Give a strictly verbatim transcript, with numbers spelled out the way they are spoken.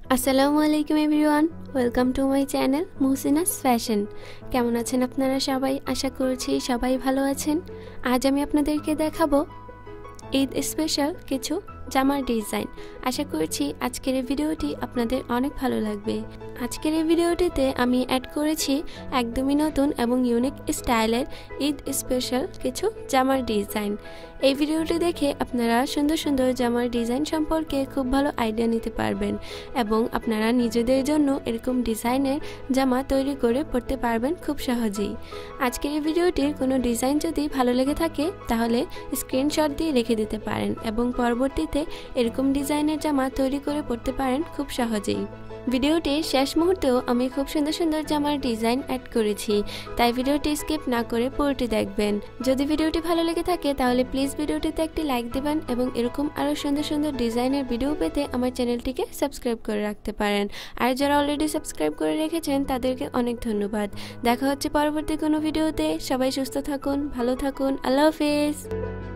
আসসালামু আলাইকুম everyone, welcome to my channel Muhsina's fashion. কেমন আছেন আপনারা সবাই? আশা করছি সবাই ভালো আছেন। আজ আমি আপনাদেরকে দেখাবো ঈদ স্পেশাল কিছু জামার ডিজাইন। আশা করছি আজকের এই ভিডিওটি আপনাদের অনেক ভালো লাগবে। আজকের এই ভিডিওটিতে আমি অ্যাড করেছি একদমই নতুন এবং ইউনিক স্টাইলের ঈদ স্পেশাল কিছু জামার ডিজাইন। এই ভিডিওটি দেখে আপনারা সুন্দর সুন্দর জামার ডিজাইন সম্পর্কে খুব ভালো আইডিয়া নিতে পারবেন এবং আপনারা নিজেদের জন্য এরকম ডিজাইনের জামা তৈরি করে পরতে পারবেন খুব সহজেই। আজকের এই ভিডিওটির কোনো ডিজাইন যদি ভালো লেগে থাকে তাহলে স্ক্রিনশট দিয়ে রেখে দিতে পারেন এবং পরবর্তীতে এরকম ডিজাইনের জামা তৈরি করে পরতে পারেন খুব সহজেই। ভিডিওটির শেষ মুহূর্তেও আমি খুব সুন্দর সুন্দর জামার ডিজাইন অ্যাড করেছি, তাই ভিডিওটি স্কিপ না করে পুরোটি দেখবেন। যদি ভিডিওটি ভালো লেগে থাকে তাহলে প্লিজ ভিডিওটিতে একটি লাইক দিবেন এবং এরকম আরও সুন্দর সুন্দর ডিজাইনের ভিডিও পেতে আমার চ্যানেলটিকে সাবস্ক্রাইব করে রাখতে পারেন। আর যারা অলরেডি সাবস্ক্রাইব করে রেখেছেন তাদেরকে অনেক ধন্যবাদ। দেখা হচ্ছে পরবর্তী কোনো ভিডিওতে। সবাই সুস্থ থাকুন, ভালো থাকুন। আল্লাহ হাফেজ।